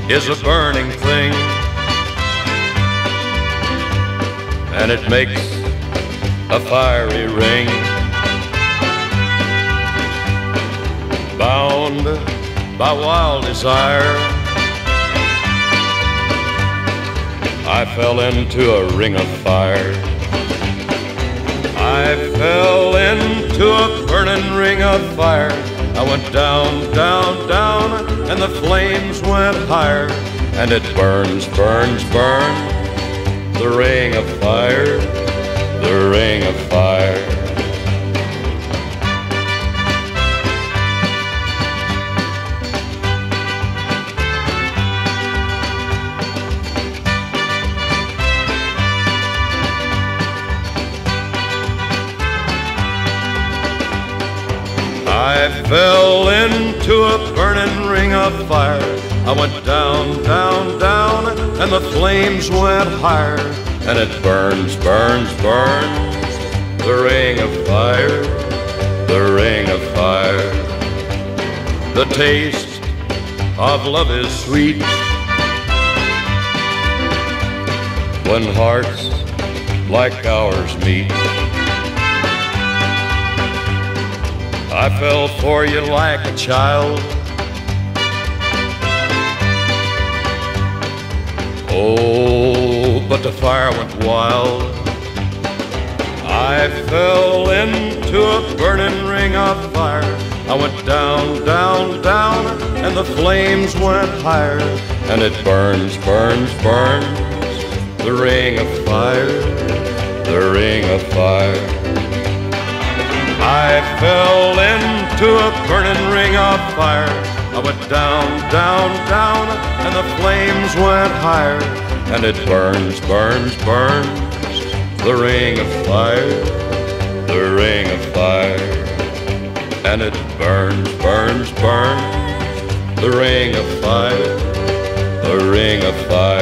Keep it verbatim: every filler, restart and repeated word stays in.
is a burning thing, and it makes a fiery ring. Bound by wild desire, I fell into a ring of fire. I fell into a burning ring of fire. I went down, down, down, and the flames went higher. And it burns, burns, burns, the ring of fire, the ring of fire. I fell into a burning ring of fire. I went down, down, down, and the flames went higher. And it burns, burns, burns, the ring of fire, the ring of fire. The taste of love is sweet when hearts like ours meet. I fell for you like a child. Oh, but the fire went wild. I fell into a burning ring of fire. I went down, down, down, and the flames went higher. And it burns, burns, burns, the ring of fire, the ring of fire. I fell into a burning ring of fire. I went down, down, down, and the flames went higher. And it burns, burns, burns, the ring of fire, the ring of fire. And it burns, burns, burns, the ring of fire, the ring of fire.